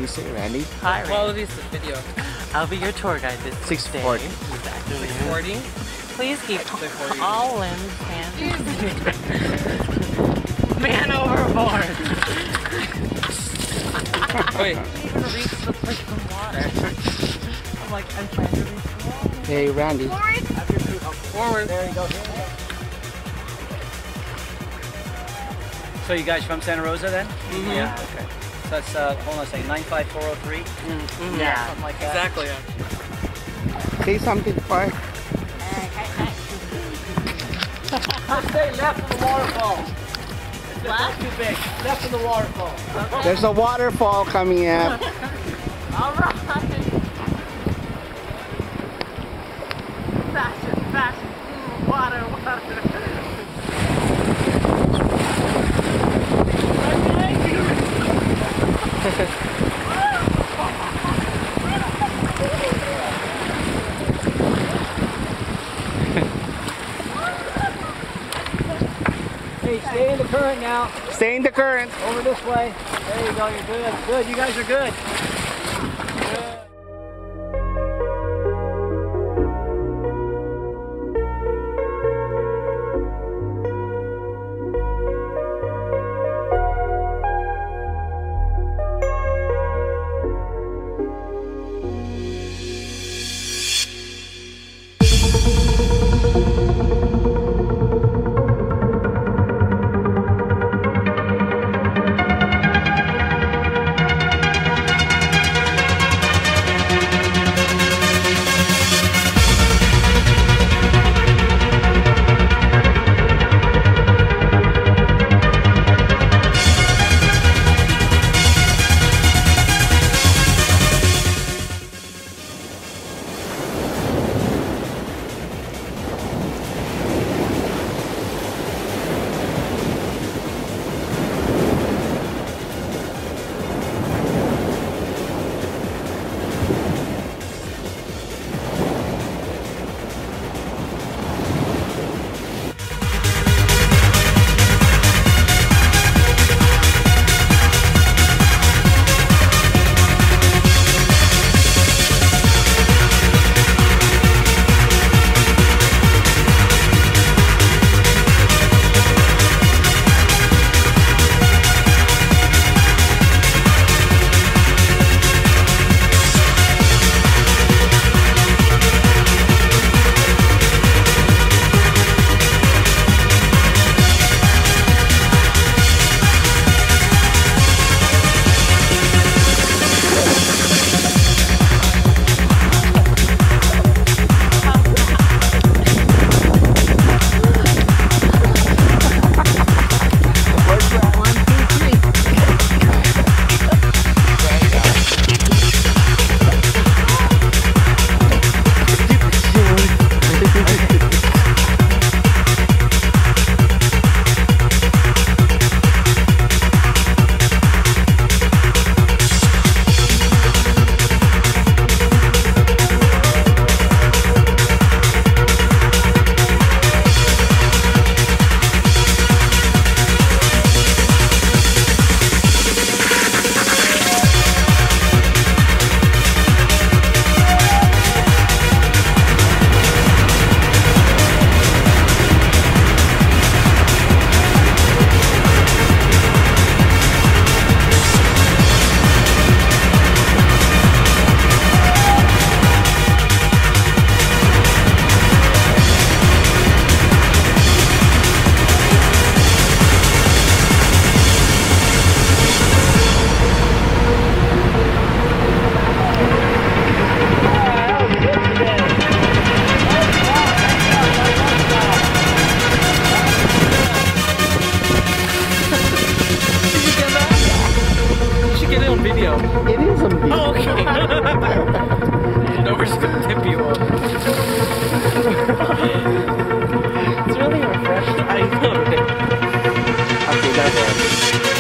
you say, Randy? Hi, Randy. Quality is the video. I'll be your tour guide this 640. day. This afternoon. 640. Please keep 640. all limbs, hands. Man overboard. Wait. I can't even reach the freaking water. I'm like, I'm trying to reach the water. Hey, Randy. Forward. There you go. So you guys from Santa Rosa then? Mm-hmm. Yeah, okay. So that's, hold on a second, 95403? Yeah. Something like that. Exactly. Yeah. Say something, Park. Stay left of the waterfall. What? Too big. Left of the waterfall. There's a waterfall coming up. All right. Fashion, fashion. Water, water. Hey, stay in the current now. Stay in the current. Over this way. There you go, you're good. Good, you guys are good. video. It is a video. Oh, okay. No, we're just gonna tip you off. It's really refreshing. I know, right? Okay, that's it.